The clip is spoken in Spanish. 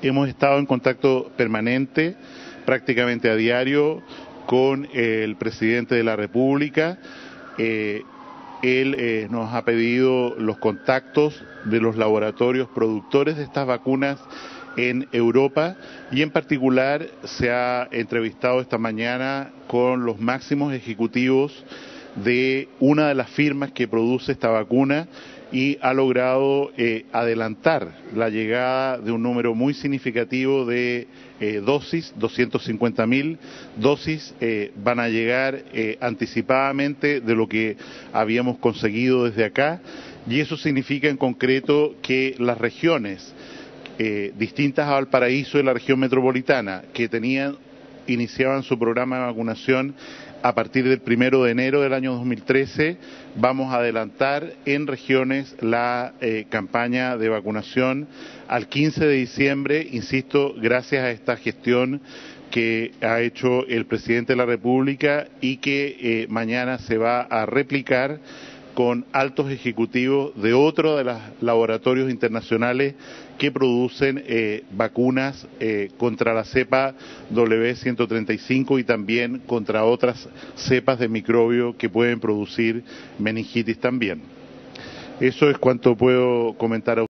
Hemos estado en contacto permanente, prácticamente a diario, con el presidente de la República. Él nos ha pedido los contactos de los laboratorios productores de estas vacunas en Europa y en particular se ha entrevistado esta mañana con los máximos ejecutivos de una de las firmas que produce esta vacuna y ha logrado adelantar la llegada de un número muy significativo de dosis, 250.000 dosis van a llegar anticipadamente de lo que habíamos conseguido desde acá, y eso significa en concreto que las regiones distintas a Valparaíso y la región metropolitana que iniciaban su programa de vacunación a partir del 1 de enero del año 2013, vamos a adelantar en regiones la campaña de vacunación al 15 de diciembre, insisto, gracias a esta gestión que ha hecho el presidente de la República y que mañana se va a replicar con altos ejecutivos de otro de los laboratorios internacionales que producen vacunas contra la cepa W135 y también contra otras cepas de microbio que pueden producir meningitis también. Eso es cuanto puedo comentar a